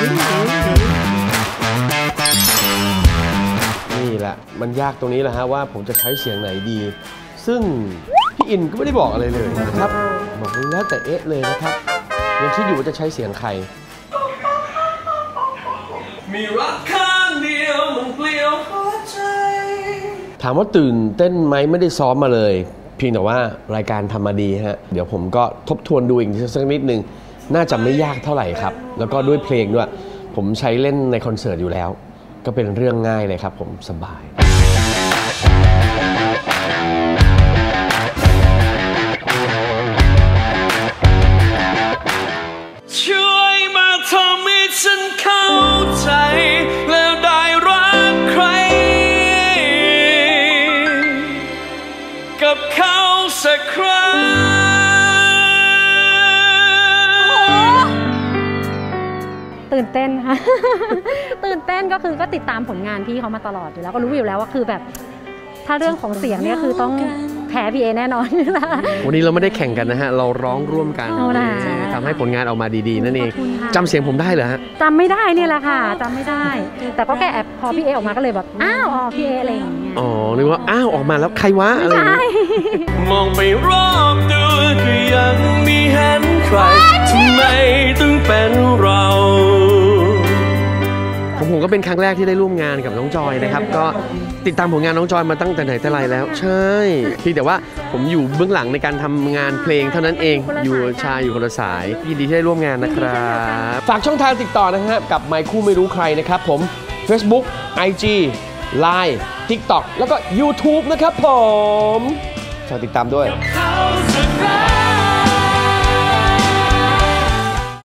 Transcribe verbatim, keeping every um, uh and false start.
นี่แหละมันยากตรงนี้แหละฮะว่าผมจะใช้เสียงไหนดีซึ่งพี่อินก็ไม่ได้บอกอะไรเลยนะครับบอกแล้วแต่เอ๊ะเลยนะครับยังคิดอยู่ว่าจะใช้เสียงใครมีรักข้างเดียวมันเปลี่ยวหัวใจถามว่าตื่นเต้นไหมไม่ได้ซ้อมมาเลยเพียงแต่ว่ารายการทำมาดีฮะเดี๋ยวผมก็ทบทวนดูอีกสักนิดนึงน่าจะไม่ยากเท่าไหร่ครับแล้วก็ด้วยเพลงด้วยผมใช้เล่นในคอนเสิร์ตอยู่แล้วก็เป็นเรื่องง่ายเลยครับผมสบายช่วยมาทำให้ฉันเข้าใจแล้วได้รักใครกับเขาสักครั้งตื่นเต้นค่ะ ตื่นเต้นก็คือก็ติดตามผลงานพี่เขามาตลอดอยู่แล้วก็รู้อยู่แล้วว่าคือแบบถ้าเรื่องของเสียงเนี่ยคือต้องแพ้พี่เอแน่นอนวันนี้เราไม่ได้แข่งกันนะฮะเราร้องร่วมกันทำให้ผลงานออกมาดีๆนั่นเองจำเสียงผมได้เหรอฮะจำไม่ได้เนี่ยแหละค่ะจำไม่ได้แต่ก็แค่แอบพอพี่เอออกมาก็เลยแบบอ้าวอ๋อพี่เออะไรอย่างเงี้ยอ๋อนึกว่าอ้าวออกมาแล้วใครวะอะไรอย่างเงี้ยมองไปรอบตัวก็ยังมีเห็นใครทำไมต้องเป็นเราผมก็เป็นครั้งแรกที่ได้ร่วมงานกับน้องจอยนะครับก็ติดตามผลงานน้องจอยมาตั้งแต่ไหนแต่ไรแล้วใช่เพียงแต่ว่าผมอยู่เบื้องหลังในการทำงานเพลงเท่านั้นเองอยู่ชายอยู่คนละสายยินดีที่ได้ร่วมงานนะครับฝากช่องทางติดต่อนะฮะกับไมค์คู่ไม่รู้ใครนะครับผม Facebook ไอ จี ไลน์ ติ๊กต็อก แล้วก็ ยูทูบ นะครับผมฝากติดตามด้วย